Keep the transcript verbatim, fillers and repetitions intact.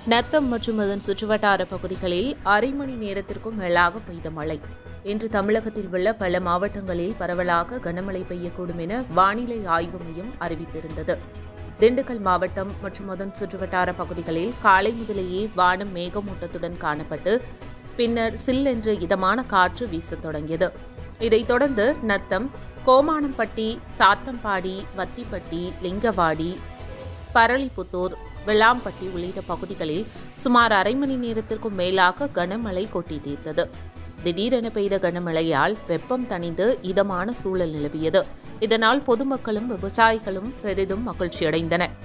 நத்தம் மற்றும் அதன் சுற்றுவட்டார பகுதிகளில் அரை மணி நேரத்திற்கும் மேலாக பெய்த மழை. இன்று தமிழகத்தில் உள்ள பல மாவட்டங்களில் பரவலாக கனமழை பெய்யக்கூடும் என வானிலை ஆய்வு மையம் அறிவித்திருந்தது. திண்டுக்கல் மாவட்டம் மற்றும் அதன் சுற்றுவட்டார பகுதிகளில் காலை முதலேயே வானம் மேகமூட்டத்துடன் காணப்பட்டு பின்னர் சில்லென்று இதமான காற்று வீசத் தொடங்கியது. இதைத் தொடர்ந்து நத்தம், கோமானம்பட்டி, சாத்தம்பாடி, வத்திப்பட்டி, லிங்கவாடி, பரளிப்புத்தூர், வெள்ளாம்பட்டி உள்ளிட்ட பகுதிகளில் சுமார் அரை மணி நேரத்திற்கும் மேலாக கனமழை கொட்டி தீர்த்தது. திடீரென பெய்த கனமழையால் வெப்பம் தணிந்து இதமான சூழல் நிலவியது. இதனால் பொதுமக்களும் விவசாயிகளும் பெரிதும் மகிழ்ச்சியடைந்தனர்.